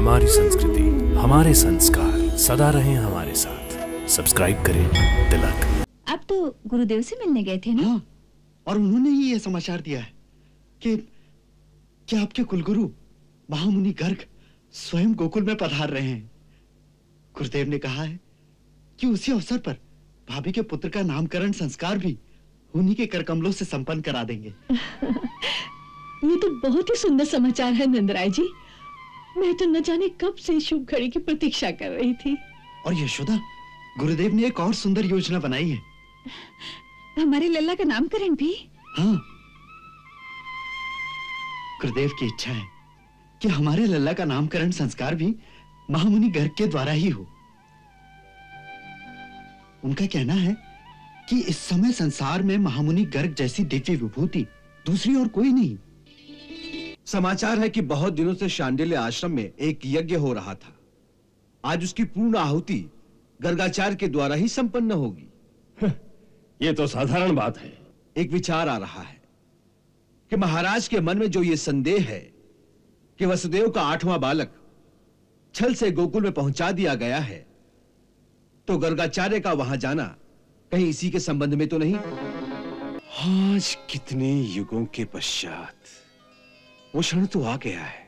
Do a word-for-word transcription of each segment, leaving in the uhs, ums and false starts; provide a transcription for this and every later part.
हमारी संस्कृति, हमारे संस्कार सदा रहें हमारे साथ। सब्सक्राइब करें तिलक। अब तो गुरुदेव से मिलने गए थे ना? हाँ, और उन्होंने ही ये समाचार दिया है कि कि आपके कुलगुरु महामुनि गर्ग स्वयं गोकुल में पधार रहे हैं। गुरुदेव ने कहा है कि उसी अवसर पर भाभी के पुत्र का नामकरण संस्कार भी उन्हीं के करकमलों से संपन्न करा देंगे। ये तो बहुत ही सुंदर समाचार है नंदराय जी। मैं तो न जाने कब से शुभ घड़ी की प्रतीक्षा कर रही थी। और यशोदा, गुरुदेव ने एक और सुंदर योजना बनाई है। हमारे लल्ला का नामकरण भी? हाँ, गुरुदेव की इच्छा है कि हमारे लल्ला का नामकरण संस्कार भी महामुनि गर्ग के द्वारा ही हो। उनका कहना है कि इस समय संसार में महामुनि गर्ग जैसी दिव्य विभूति दूसरी और कोई नहीं। समाचार है कि बहुत दिनों से शांडिल्य आश्रम में एक यज्ञ हो रहा था। आज उसकी पूर्ण आहुति गर्गाचार्य के द्वारा ही संपन्न होगी। ये तो साधारण बात है। एक विचार आ रहा है कि महाराज के मन में जो ये संदेह है कि वसुदेव का आठवां बालक छल से गोकुल में पहुंचा दिया गया है, तो गर्गाचार्य का वहां जाना कहीं इसी के संबंध में तो नहीं? आज कितने युगों के पश्चात वो क्षण तो आ गया है,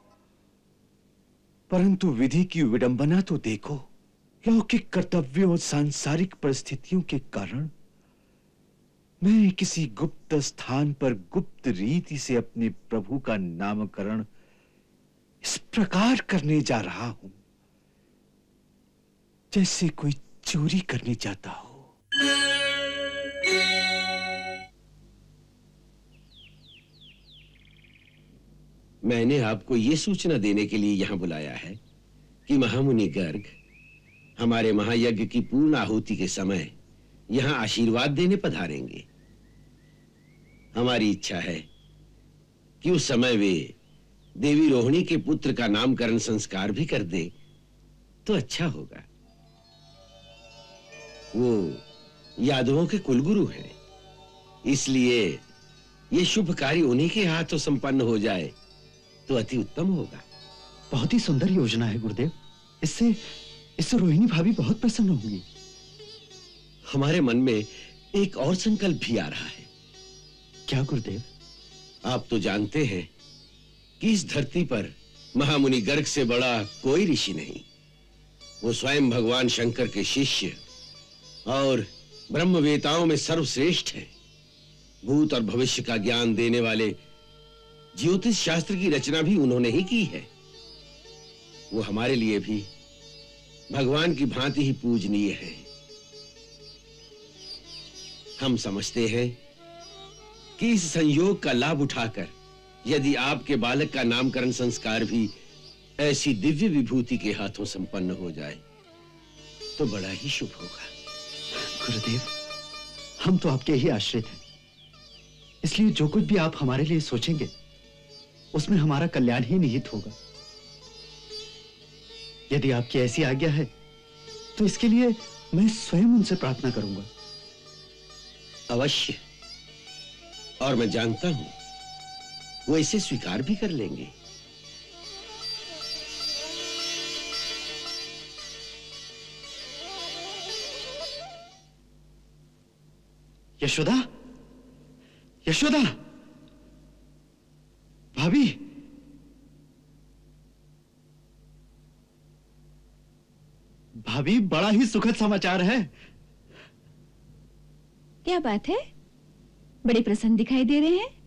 परंतु विधि की विडंबना तो देखो। लौकिक कर्तव्यों और सांसारिक परिस्थितियों के कारण मैं किसी गुप्त स्थान पर गुप्त रीति से अपने प्रभु का नामकरण इस प्रकार करने जा रहा हूं जैसे कोई चोरी करने जाता हो। मैंने आपको यह सूचना देने के लिए यहां बुलाया है कि महामुनि गर्ग हमारे महायज्ञ की पूर्ण आहुति के समय यहां आशीर्वाद देने पधारेंगे। हमारी इच्छा है कि उस समय वे देवी रोहिणी के पुत्र का नामकरण संस्कार भी कर दे तो अच्छा होगा। वो यादवों के कुलगुरु हैं, इसलिए ये शुभ कार्य उन्हीं के हाथों संपन्न हो जाए तो अति उत्तम होगा। बहुत ही सुंदर योजना है गुरुदेव। इससे इससे रोहिणी भाभी बहुत प्रसन्न होंगी। हमारे मन में एक और संकल्प भी आ रहा है। क्या गुरुदेव? आप तो जानते हैं कि इस धरती पर महामुनि गर्ग से बड़ा कोई ऋषि नहीं। वो स्वयं भगवान शंकर के शिष्य और ब्रह्मवेताओं में सर्वश्रेष्ठ है। भूत और भविष्य का ज्ञान देने वाले ज्योतिष शास्त्र की रचना भी उन्होंने ही की है। वो हमारे लिए भी भगवान की भांति ही पूजनीय है। हम समझते हैं कि इस संयोग का लाभ उठाकर यदि आपके बालक का नामकरण संस्कार भी ऐसी दिव्य विभूति के हाथों संपन्न हो जाए तो बड़ा ही शुभ होगा। गुरुदेव, हम तो आपके ही आश्रित हैं, इसलिए जो कुछ भी आप हमारे लिए सोचेंगे उसमें हमारा कल्याण ही निहित होगा। यदि आपकी ऐसी आज्ञा है तो इसके लिए मैं स्वयं उनसे प्रार्थना करूंगा। अवश्य, और मैं जानता हूं वो इसे स्वीकार भी कर लेंगे। यशोदा, यशोदा, भाभी, भाभी, बड़ा ही सुखद समाचार है। क्या बात है? बड़े प्रसन्न दिखाई दे रहे हैं।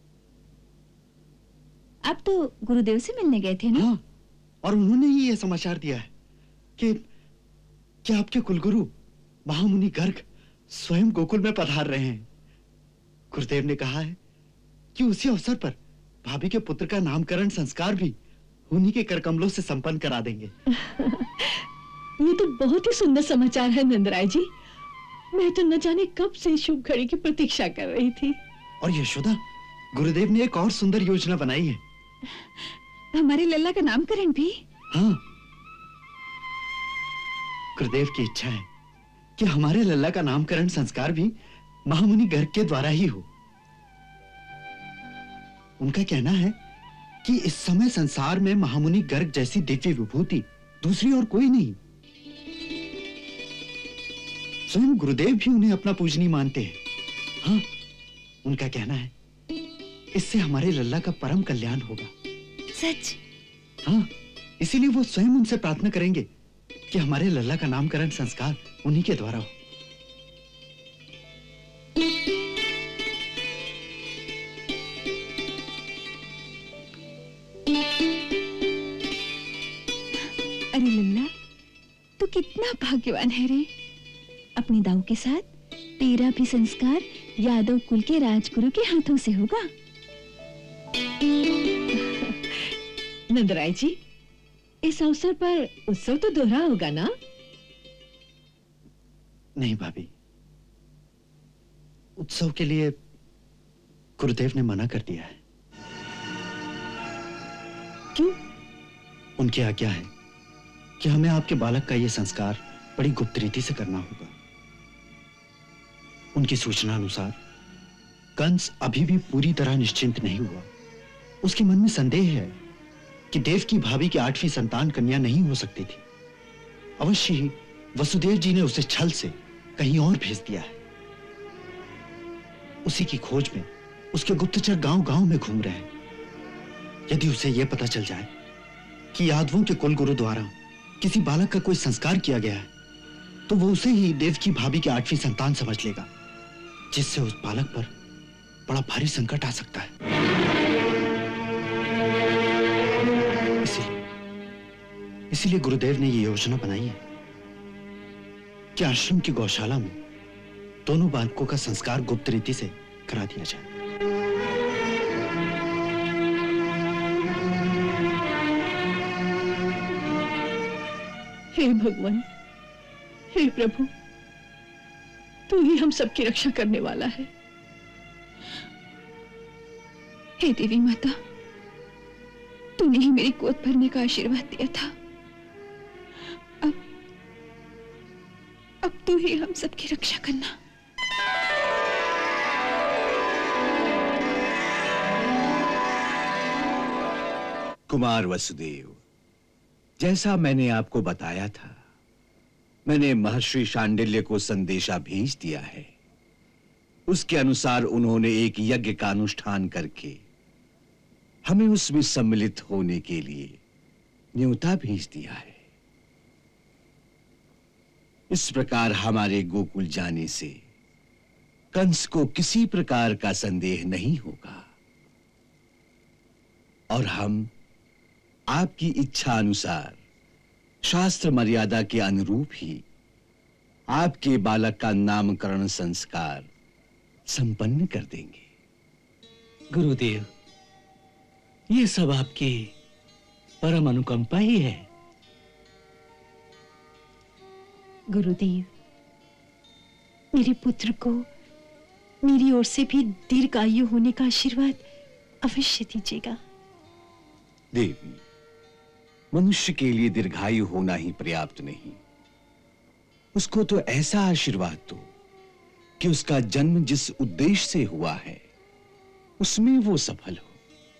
आप तो गुरुदेव से मिलने गए थे ना? हाँ, और उन्होंने ही यह समाचार दिया है कि कि आपके कुलगुरु महामुनि गर्ग स्वयं गोकुल में पधार रहे हैं। गुरुदेव ने कहा है कि उसी अवसर पर भाभी के पुत्र का नामकरण संस्कार भी उन्हीं के करकमलों से संपन्न करा देंगे। ये तो बहुत ही सुंदर समाचार है नंदराय जी। मैं तो न जाने कब से शुभ घड़ी की प्रतीक्षा कर रही थी। और यशोदा, गुरुदेव ने एक और सुंदर योजना बनाई है। हमारे लल्ला का नामकरण भी? हाँ, गुरुदेव की इच्छा है कि हमारे लल्ला का नामकरण संस्कार भी महामुनि गर्ग के द्वारा ही हो। उनका कहना है कि इस समय संसार में महामुनि गर्ग जैसी दिव्य विभूति दूसरी और कोई नहीं। स्वयं गुरुदेव भी उन्हें अपना पूजनी मानते हैं। हाँ, उनका कहना है इससे हमारे लल्ला का परम कल्याण होगा। सच? हाँ, इसीलिए वो स्वयं उनसे प्रार्थना करेंगे कि हमारे लल्ला का नामकरण संस्कार उन्हीं के द्वारा हो। अरे लल्ला, तू कितना भाग्यवान है रे। अपनी दाऊ के साथ तेरा भी संस्कार यादव कुल के राजगुरु के हाथों से होगा। नंदराय जी, इस अवसर पर उत्सव तो दोहरा होगा ना? नहीं भाभी, उत्सव के लिए गुरुदेव ने मना कर दिया है। क्यों? उनकी आज्ञा है कि हमें आपके बालक का यह संस्कार बड़ी गुप्त रीति से करना होगा। उनकी सूचना अनुसार कंस अभी भी पूरी तरह निश्चिंत नहीं हुआ। उसके मन में संदेह है कि देव की भाभी की आठवीं संतान कन्या नहीं हो सकती थी। अवश्य ही वसुदेव जी ने उसे छल से कहीं और भेज दिया है। उसी की खोज में उसके गुप्तचर गांव-गांव में घूम रहे हैं। यदि उसे यह पता चल जाए कि यादवों के कुलगुरु द्वारा किसी बालक का कोई संस्कार किया गया है, तो वो उसे ही देव की भाभी की आठवीं संतान समझ लेगा, जिससे उस बालक पर बड़ा भारी संकट आ सकता है। इसीलिए इसीलिए गुरुदेव ने ये योजना बनाई है कि आश्रम की गौशाला में दोनों बालकों का संस्कार गुप्त रीति से करा दिया जाए। हे भगवान, हे प्रभु, तू ही हम सबकी रक्षा करने वाला है। हे देवी माता, तूने ही मेरी गोद भरने का आशीर्वाद दिया था। अब अब तू ही हम सबकी रक्षा करना। कुमार वसुदेव, जैसा मैंने आपको बताया था, मैंने महर्षि शांडिल्य को संदेशा भेज दिया है। उसके अनुसार उन्होंने एक यज्ञ का अनुष्ठान करके हमें उसमें सम्मिलित होने के लिए न्योता भेज दिया है। इस प्रकार हमारे गोकुल जाने से कंस को किसी प्रकार का संदेह नहीं होगा और हम आपकी इच्छा अनुसार शास्त्र मर्यादा के अनुरूप ही आपके बालक का नामकरण संस्कार संपन्न कर देंगे। गुरुदेव, ये सब आपकी परम अनुकंपा ही है। गुरुदेव, मेरे पुत्र को मेरी ओर से भी दीर्घायु होने का आशीर्वाद अवश्य दीजिएगा। देवी, मनुष्य के लिए दीर्घायु होना ही पर्याप्त नहीं, उसको तो ऐसा आशीर्वाद दो कि उसका जन्म जिस उद्देश्य से हुआ है उसमें वो सफल हो।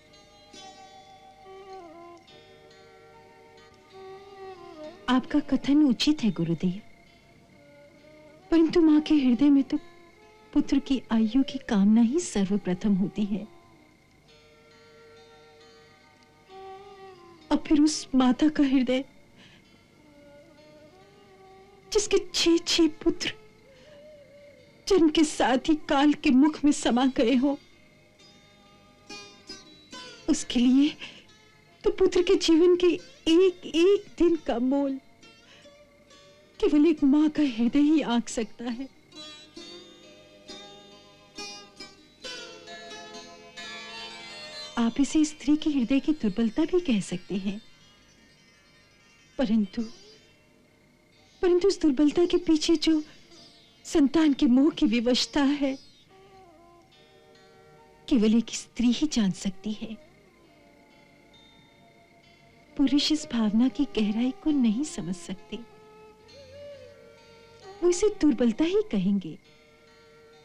आपका कथन उचित है गुरुदेव, परंतु मां के हृदय में तो पुत्र की आयु की कामना ही सर्वप्रथम होती है। अब फिर उस माता का हृदय जिसके छह छह पुत्र जन्म के साथ ही काल के मुख में समा गए हो, उसके लिए तो पुत्र के जीवन के एक एक दिन का मोल केवल एक मां का हृदय ही आंक सकता है। आप इसे स्त्री के हृदय की दुर्बलता भी कह सकते हैं, परंतु परंतु इस दुर्बलता के पीछे जो संतान के मोह की विवशता है, केवल एक स्त्री ही जान सकती है। पुरुष इस भावना की गहराई को नहीं समझ सकते, वो इसे दुर्बलता ही कहेंगे,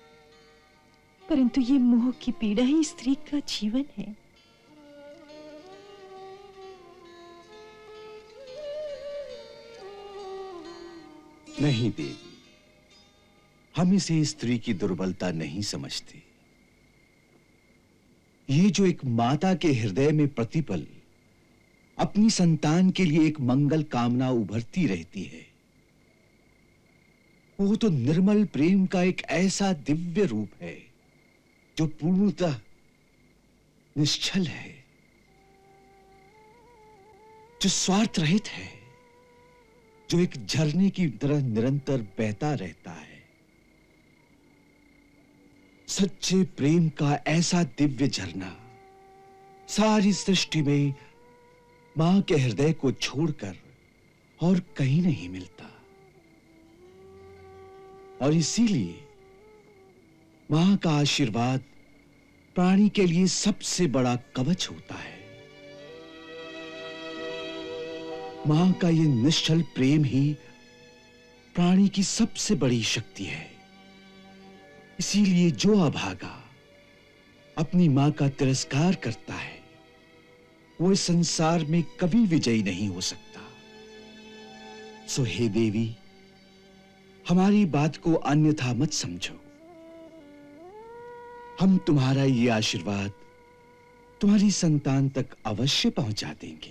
परंतु ये मोह की पीड़ा ही स्त्री का जीवन है। नहीं देवी, हम इसे स्त्री की दुर्बलता नहीं समझते। ये जो एक माता के हृदय में प्रतिपल अपनी संतान के लिए एक मंगल कामना उभरती रहती है, वो तो निर्मल प्रेम का एक ऐसा दिव्य रूप है जो पूर्णतः निश्चल है, जो स्वार्थ रहित है, जो एक झरने की तरह निरंतर बहता रहता है। सच्चे प्रेम का ऐसा दिव्य झरना सारी सृष्टि में मां के हृदय को छोड़कर और कहीं नहीं मिलता। और इसीलिए मां का आशीर्वाद प्राणी के लिए सबसे बड़ा कवच होता है। मां का यह निश्चल प्रेम ही प्राणी की सबसे बड़ी शक्ति है। इसीलिए जो अभागा अपनी मां का तिरस्कार करता है, वो इस संसार में कभी विजयी नहीं हो सकता। सो हे देवी, हमारी बात को अन्यथा मत समझो। हम तुम्हारा ये आशीर्वाद तुम्हारी संतान तक अवश्य पहुंचा देंगे।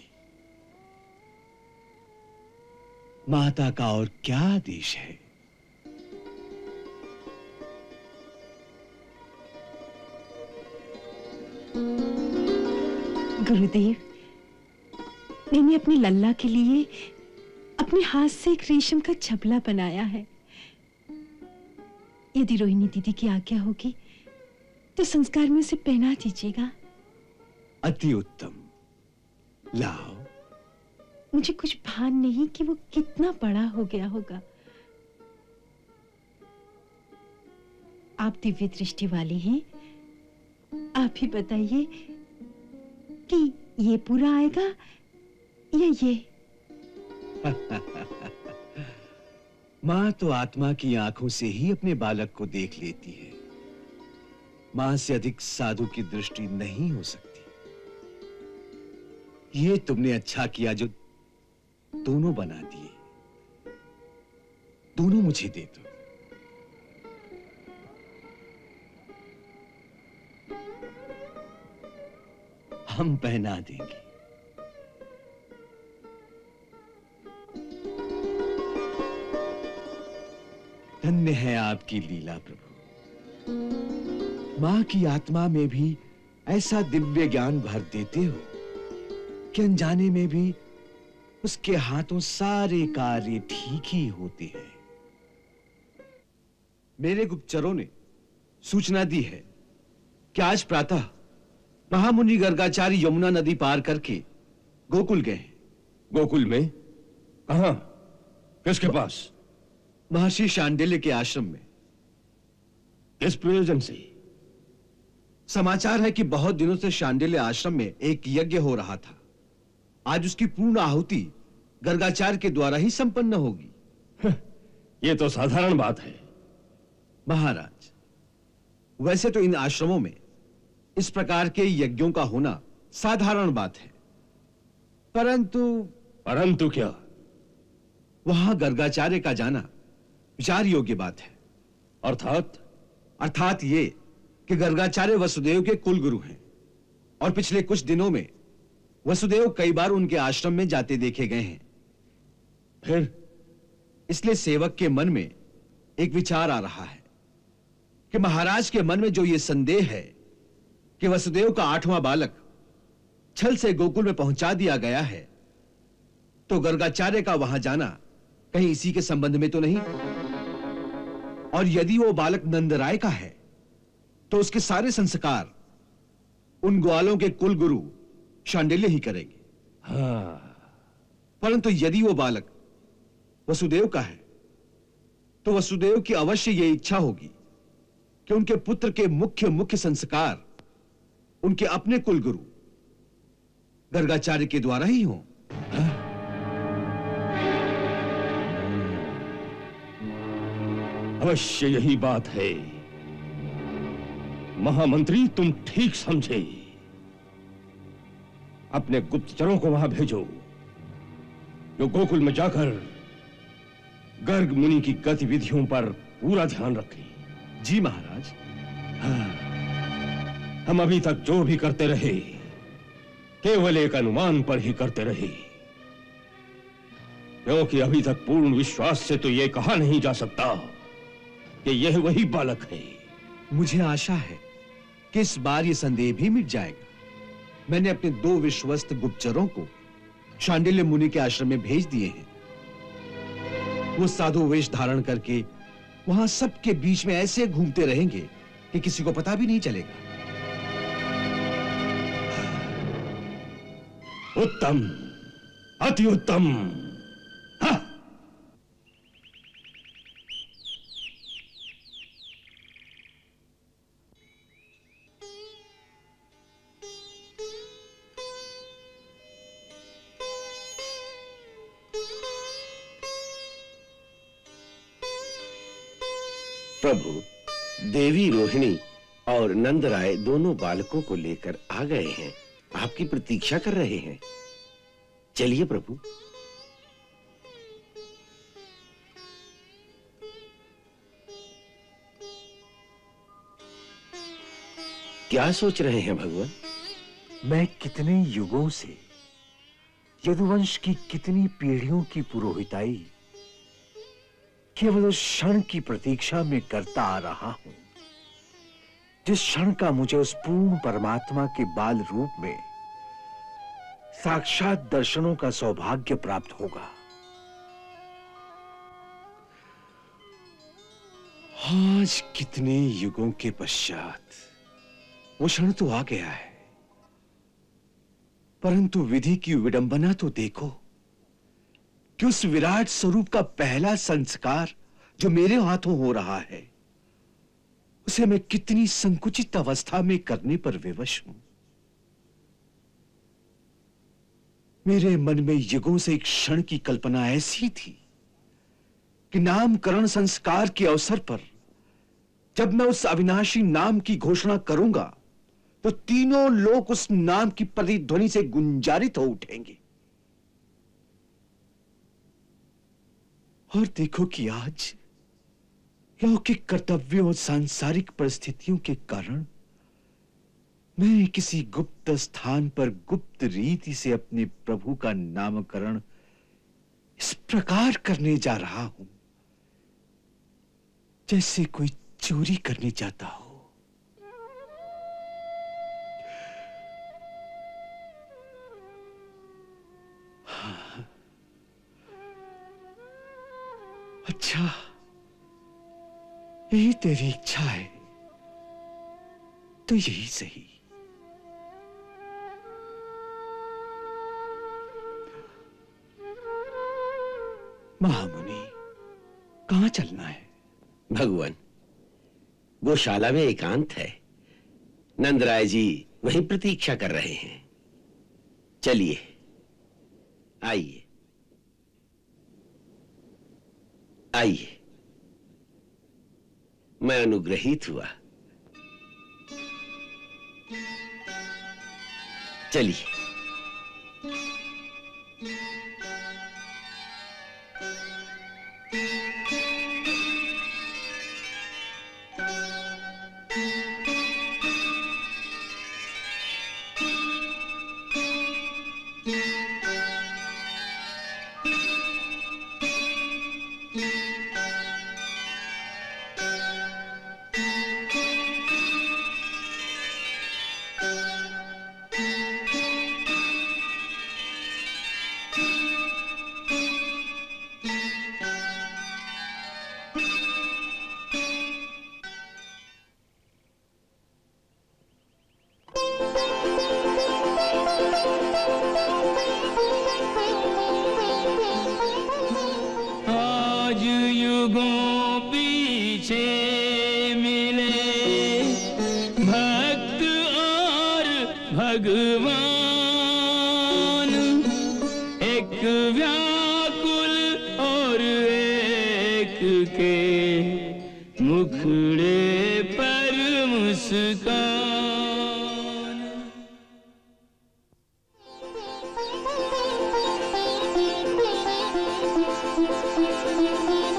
माता का और क्या आदेश है। गुरुदेव, मैंने अपनी लल्ला के लिए अपने हाथ से एक रेशम का छबला बनाया है। यदि रोहिणी दीदी की आज्ञा होगी तो संस्कार में उसे पहना दीजिएगा। अति उत्तम, लाओ। मुझे कुछ भान नहीं कि वो कितना बड़ा हो गया होगा। आप दिव्य दृष्टि वाले हैं, आप ही बताइए कि ये पूरा आएगा या ये? मां तो आत्मा की आंखों से ही अपने बालक को देख लेती है। मां से अधिक साधु की दृष्टि नहीं हो सकती। ये तुमने अच्छा किया जो दोनों बना दिए। दोनों मुझे दे दो। हम पहना देंगे। धन्य है आपकी लीला प्रभु। मां की आत्मा में भी ऐसा दिव्य ज्ञान भर देते हो कि अनजाने में भी उसके हाथों सारे कार्य ठीक ही होते हैं। मेरे गुप्तचरों ने सूचना दी है कि आज प्रातः महामुनि गर्गाचार्य यमुना नदी पार करके गोकुल गए हैं। गोकुल में? कहां? किसके पास? महर्षि शांडिल्य के आश्रम में। किस प्रयोजन से? समाचार है कि बहुत दिनों से शांडिल्य आश्रम में एक यज्ञ हो रहा था। आज उसकी पूर्ण आहुति गर्गाचार्य के द्वारा ही संपन्न होगी। यह तो साधारण बात है महाराज। वैसे तो इन आश्रमों में इस प्रकार के यज्ञों का होना साधारण बात है, परंतु परंतु क्या? वहां गर्गाचार्य का जाना विचार योग्य बात है। अर्थात? अर्थात ये कि गर्गाचार्य वसुदेव के कुलगुरु हैं और पिछले कुछ दिनों में वसुदेव कई बार उनके आश्रम में जाते देखे गए हैं। फिर इसलिए सेवक के मन में एक विचार आ रहा है कि महाराज के मन में जो यह संदेह है कि वसुदेव का आठवां बालक छल से गोकुल में पहुंचा दिया गया है, तो गर्गाचार्य का वहां जाना कहीं इसी के संबंध में तो नहीं? और यदि वो बालक नंदराय का है तो उसके सारे संस्कार उन ग्वालों के कुल गुरु शांडिल्य ही करेंगे। हाँ। परंतु यदि वो बालक वसुदेव का है तो वसुदेव की अवश्य यह इच्छा होगी कि उनके पुत्र के मुख्य मुख्य संस्कार उनके अपने कुलगुरु गर्गाचार्य के द्वारा ही हों। अवश्य यही बात है। महामंत्री, तुम ठीक समझे। अपने गुप्तचरों को वहां भेजो जो गोकुल में जाकर गर्ग मुनि की गतिविधियों पर पूरा ध्यान रखें। जी महाराज। हाँ, हम अभी तक जो भी करते रहे केवल एक अनुमान पर ही करते रहे, क्योंकि अभी तक पूर्ण विश्वास से तो यह कहा नहीं जा सकता कि यह वही बालक है। मुझे आशा है कि इस बार यह संदेह भी मिट जाएगा। मैंने अपने दो विश्वस्त गुप्तचरों को शांडिल्य मुनि के आश्रम में भेज दिए हैं। वो साधु वेश धारण करके वहां सबके बीच में ऐसे घूमते रहेंगे कि किसी को पता भी नहीं चलेगा। उत्तम, अति उत्तम। हाँ। प्रभु, देवी रोहिणी और नंदराय दोनों बालकों को लेकर आ गए हैं, आपकी प्रतीक्षा कर रहे हैं। चलिए प्रभु। क्या सोच रहे हैं भगवान? मैं कितने युगों से यदुवंश की कितनी पीढ़ियों की पुरोहिताई केवल उस क्षण की प्रतीक्षा में करता आ रहा हूं, जिस क्षण का मुझे उस पूर्ण परमात्मा के बाल रूप में साक्षात दर्शनों का सौभाग्य प्राप्त होगा। आज कितने युगों के पश्चात वो क्षण तो आ गया है, परंतु विधि की विडंबना तो देखो कि उस विराट स्वरूप का पहला संस्कार जो मेरे हाथों हो रहा है, उसे मैं कितनी संकुचित अवस्था में करने पर विवश हूं। मेरे मन में युगों से एक क्षण की कल्पना ऐसी थी कि नामकरण संस्कार के अवसर पर जब मैं उस अविनाशी नाम की घोषणा करूंगा तो तीनों लोग उस नाम की प्रतिध्वनि से गुंजारित हो उठेंगे। और देखो कि आज लौकिक कर्तव्यों और सांसारिक परिस्थितियों के कारण मैं किसी गुप्त स्थान पर गुप्त रीति से अपने प्रभु का नामकरण इस प्रकार करने जा रहा हूं जैसे कोई चोरी करने जाता हो। हाँ। अच्छा, यही तेरी इच्छा है तो यही सही। महामुनि, कहां चलना है? भगवान, गौशाला में एकांत है। नंदराय जी वहीं प्रतीक्षा कर रहे हैं। चलिए, आइए आइए। मैं अनुग्रहित हुआ। चलिए। Thank you.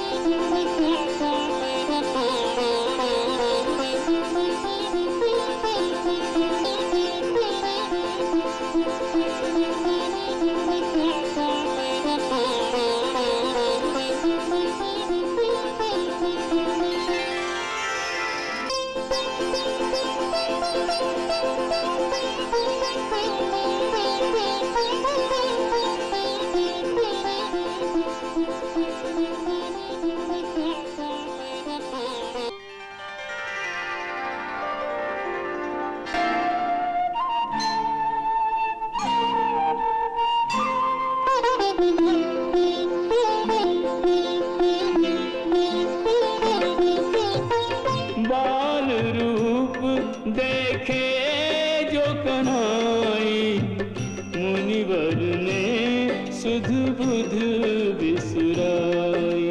बिसराई।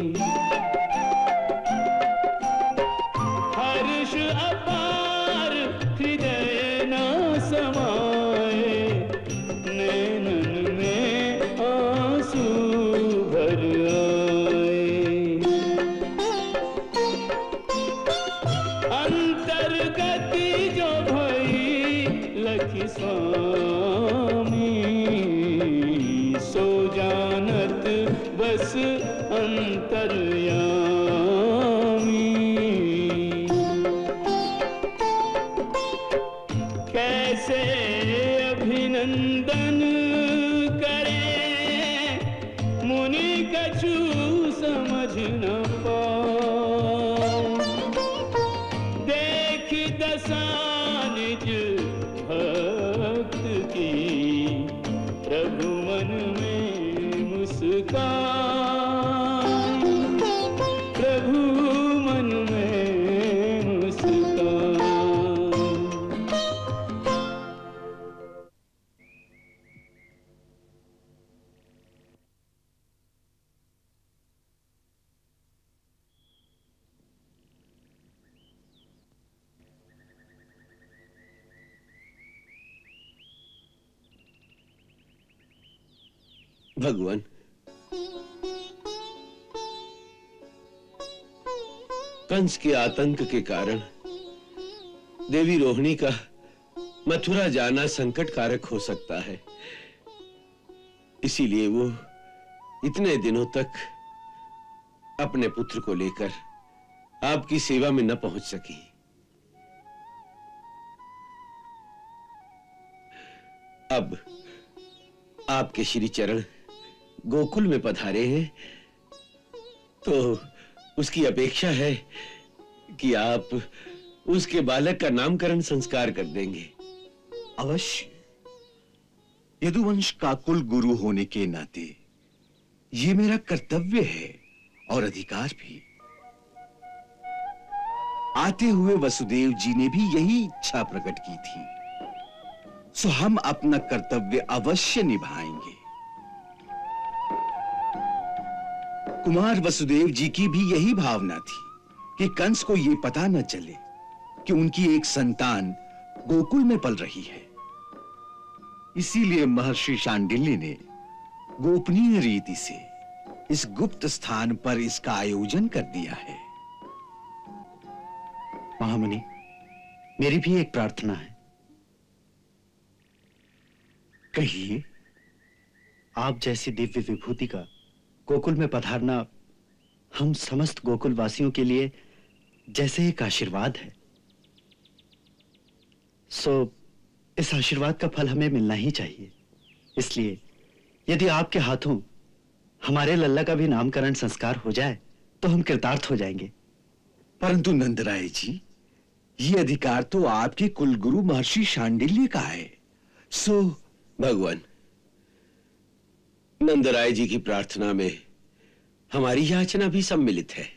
हर्ष अपार हृदय न समाए, नैनन में आंसू भर आए। अंतर्गति जो भई लखी स्वामी, सो जानत बस अंतर्यामी। कैसे अभिनंदन करें मुनि कछु समझ न पाओ। देख दशा निज भक्त की, प्रभु मन में मुस्कान, प्रभु मन में मुस्कान। भगवान, कंस के आतंक के कारण देवी रोहिणी का मथुरा जाना संकट कारक हो सकता है। इसीलिए वो इतने दिनों तक अपने पुत्र को लेकर आपकी सेवा में न पहुंच सकी। अब आपके श्री चरण गोकुल में पधारे हैं, तो उसकी अपेक्षा है कि आप उसके बालक का नामकरण संस्कार कर देंगे। अवश्य। यदुवंश का कुल गुरु होने के नाते ये मेरा कर्तव्य है और अधिकार भी। आते हुए वसुदेव जी ने भी यही इच्छा प्रकट की थी, सो हम अपना कर्तव्य अवश्य निभाएंगे। कुमार वसुदेव जी की भी यही भावना थी कि कंस को यह पता न चले कि उनकी एक संतान गोकुल में पल रही है। इसीलिए महर्षि शांडिल्य ने गोपनीय रीति से इस गुप्त स्थान पर इसका आयोजन कर दिया है। महामुनि, मेरी भी एक प्रार्थना है। कहिए। आप जैसी दिव्य विभूति का गोकुल में पधारना हम समस्त गोकुल वासियों के लिए जैसे एक आशीर्वाद है। सो इस आशीर्वाद का फल हमें मिलना ही चाहिए। इसलिए यदि आपके हाथों हमारे लल्ला का भी नामकरण संस्कार हो जाए तो हम कृतार्थ हो जाएंगे। परंतु नंदराय जी, ये अधिकार तो आपके कुलगुरु महर्षि शांडिल्य का है। सो भगवान, नंदराय जी की प्रार्थना में हमारी याचना भी सम्मिलित है।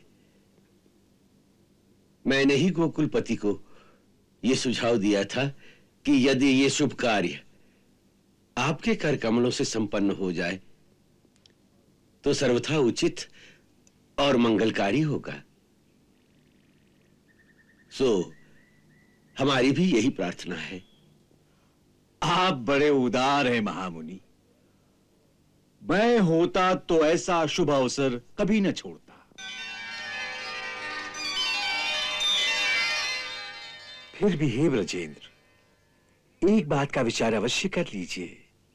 मैंने ही गोकुलपति को यह सुझाव दिया था कि यदि ये शुभ कार्य आपके कर कमलों से संपन्न हो जाए तो सर्वथा उचित और मंगलकारी होगा। सो हमारी भी यही प्रार्थना है। आप बड़े उदार हैं महामुनि। मैं होता तो ऐसा शुभ अवसर कभी न छोड़ता। फिर भी हे ब्रजेंद्र, एक बात का विचार अवश्य कर लीजिए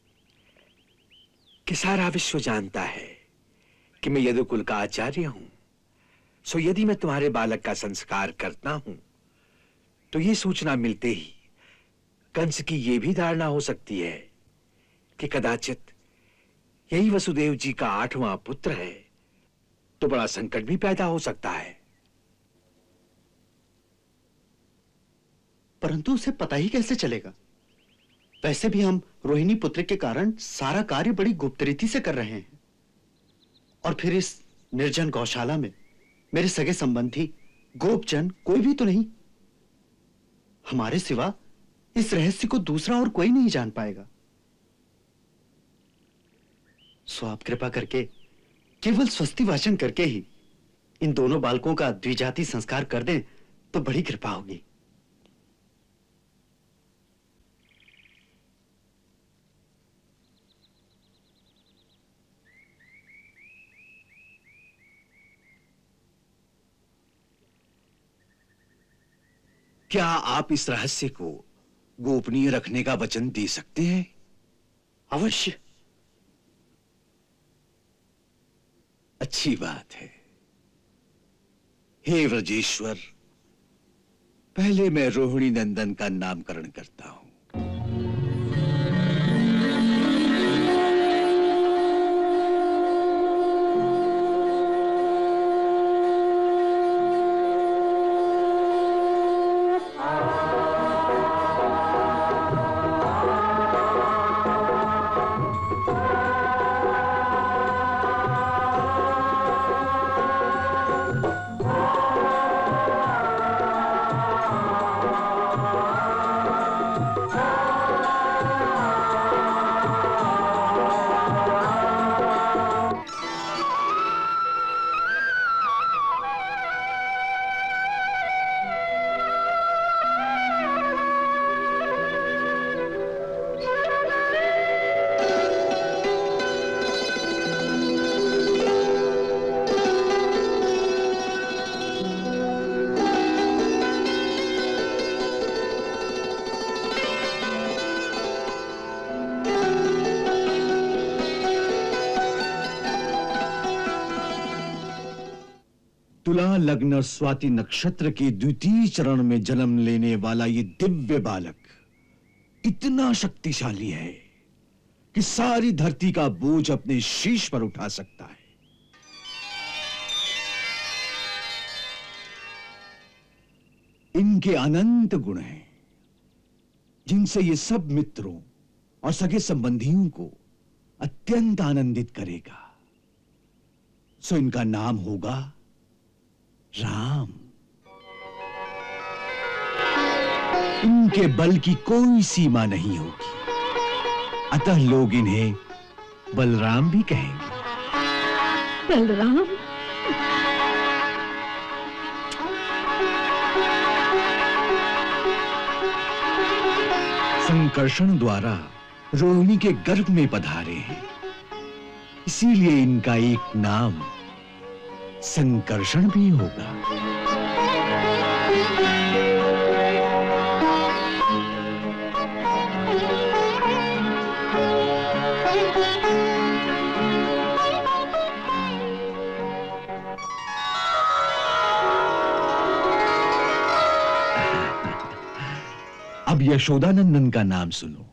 कि सारा विश्व जानता है कि मैं यदुकुल का आचार्य हूं। सो यदि मैं तुम्हारे बालक का संस्कार करता हूं तो यह सूचना मिलते ही कंस की यह भी धारणा हो सकती है कि कदाचित यही वसुदेव जी का आठवां पुत्र है, तो बड़ा संकट भी पैदा हो सकता है। परंतु उसे पता ही कैसे चलेगा? वैसे भी हम रोहिणी पुत्र के कारण सारा कार्य बड़ी गुप्त रीति से कर रहे हैं। और फिर इस निर्जन गौशाला में मेरे सगे संबंधी गोपजन कोई भी तो नहीं। हमारे सिवा इस रहस्य को दूसरा और कोई नहीं जान पाएगा। सो आप कृपा करके केवल स्वस्ति वाचन करके ही इन दोनों बालकों का द्विजाति संस्कार कर दें तो बड़ी कृपा होगी। क्या आप इस रहस्य को गोपनीय रखने का वचन दे सकते हैं? अवश्य। अच्छी बात है। हे व्रजेश्वर, पहले मैं रोहिणी नंदन का नामकरण करता हूं। तुला लग्न स्वाति नक्षत्र के द्वितीय चरण में जन्म लेने वाला ये दिव्य बालक इतना शक्तिशाली है कि सारी धरती का बोझ अपने शीश पर उठा सकता है। इनके अनंत गुण हैं जिनसे ये सब मित्रों और सगे संबंधियों को अत्यंत आनंदित करेगा। सो इनका नाम होगा राम। इनके बल की कोई सीमा नहीं होगी, अतः लोग इन्हें बलराम भी कहेंगे। बलराम? संकर्षण द्वारा रोहिणी के गर्भ में पधारे हैं, इसीलिए इनका एक नाम संकर्षण भी होगा। अब यशोदानंदन का नाम सुनो।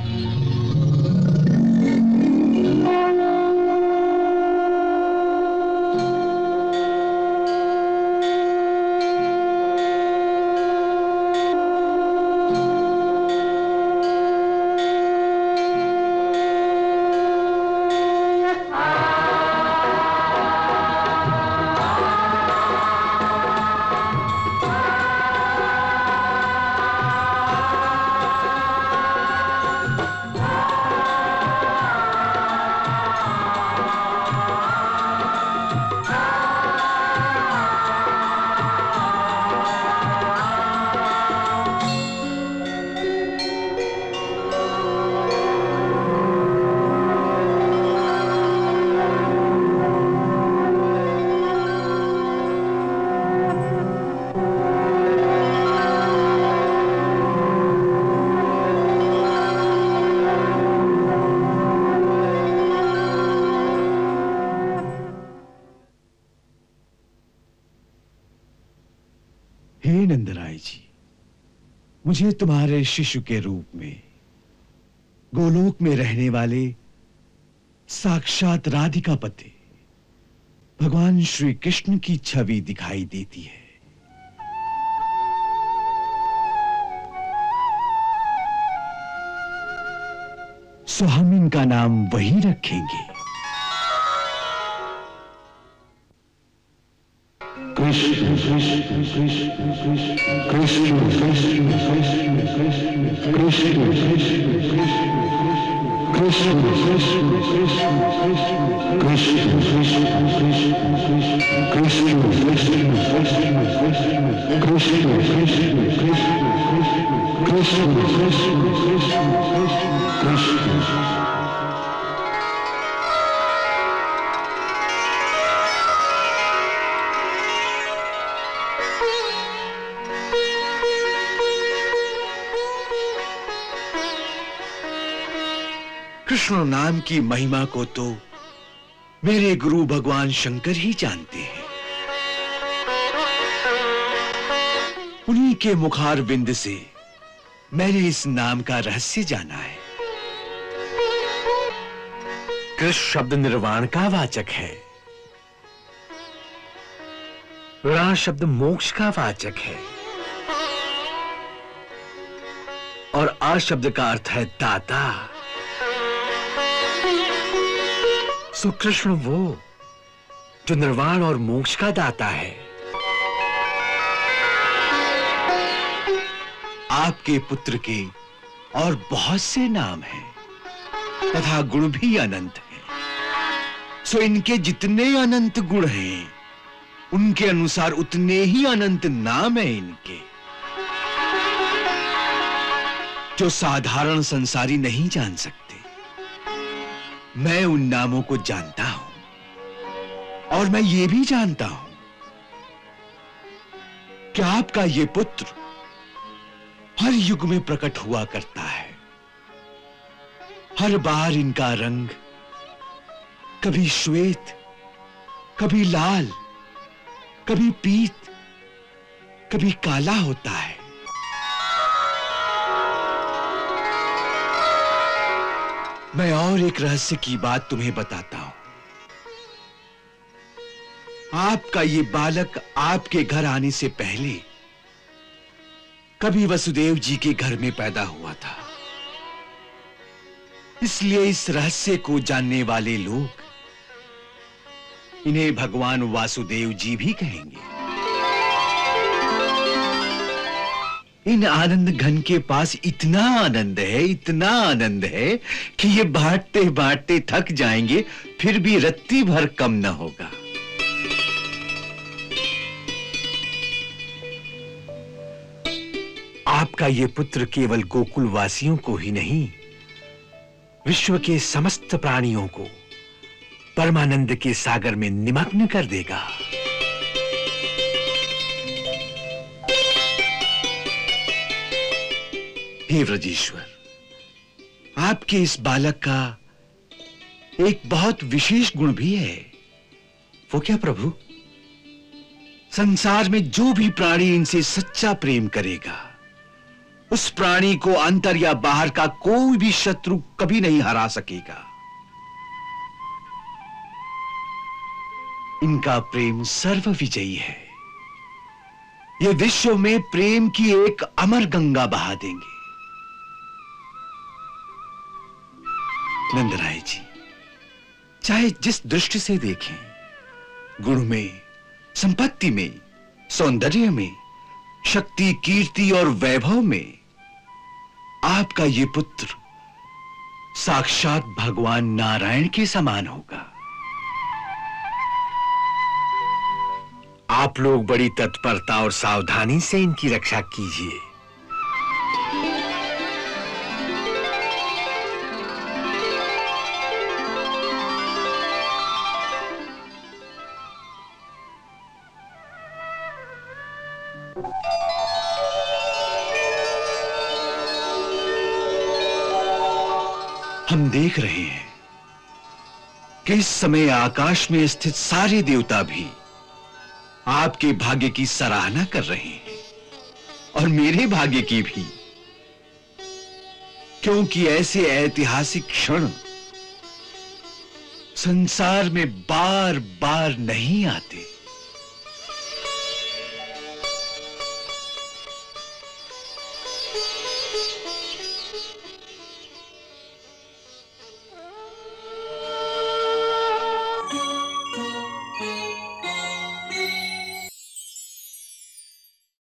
हे नंदराय जी, मुझे तुम्हारे शिशु के रूप में गोलोक में रहने वाले साक्षात राधिकापति भगवान श्री कृष्ण की छवि दिखाई देती है। सो हम इनका नाम वही रखेंगे, कृष्ण कृष्ण कृष्ण कृष्ण कृष्ण कृष्ण कृष्ण कृष्ण कृष्ण कृष्ण कृष्ण कृष्ण नाम की महिमा को तो मेरे गुरु भगवान शंकर ही जानते हैं। उन्हीं के मुखार बिंद से मैंने इस नाम का रहस्य जाना है। कृष्ण शब्द निर्वाण का वाचक है, रा शब्द मोक्ष का वाचक है और आ शब्द का अर्थ है दाता। सो कृष्ण वो जो निर्वाण और मोक्ष का दाता है। आपके पुत्र के और बहुत से नाम हैं तथा गुण भी अनंत हैं। सो इनके जितने अनंत गुण हैं उनके अनुसार उतने ही अनंत नाम हैं इनके, जो साधारण संसारी नहीं जान सकते। मैं उन नामों को जानता हूं और मैं ये भी जानता हूं कि आपका ये पुत्र हर युग में प्रकट हुआ करता है। हर बार इनका रंग कभी श्वेत, कभी लाल, कभी पीत, कभी काला होता है। मैं और एक रहस्य की बात तुम्हें बताता हूं। आपका ये बालक आपके घर आने से पहले कभी वसुदेव जी के घर में पैदा हुआ था। इसलिए इस रहस्य को जानने वाले लोग इन्हें भगवान वासुदेव जी भी कहेंगे। इन आनंद घन के पास इतना आनंद है, इतना आनंद है कि ये बांटते बांटते थक जाएंगे, फिर भी रत्ती भर कम न होगा। आपका ये पुत्र केवल गोकुल वासियों को ही नहीं, विश्व के समस्त प्राणियों को परमानंद के सागर में निमग्न कर देगा। हे व्रजेश्वर, आपके इस बालक का एक बहुत विशेष गुण भी है। वो क्या प्रभु? संसार में जो भी प्राणी इनसे सच्चा प्रेम करेगा, उस प्राणी को अंतर या बाहर का कोई भी शत्रु कभी नहीं हरा सकेगा। इनका प्रेम सर्व विजयी है। ये विश्व में प्रेम की एक अमर गंगा बहा देंगे। नंदराय जी, चाहे जिस दृष्टि से देखें, गुण में, संपत्ति में, सौंदर्य में, शक्ति, कीर्ति और वैभव में आपका ये पुत्र साक्षात भगवान नारायण के समान होगा। आप लोग बड़ी तत्परता और सावधानी से इनकी रक्षा कीजिए। हम देख रहे हैं कि इस समय आकाश में स्थित सारे देवता भी आपके भाग्य की सराहना कर रहे हैं और मेरे भाग्य की भी, क्योंकि ऐसे ऐतिहासिक क्षण संसार में बार बार नहीं आते।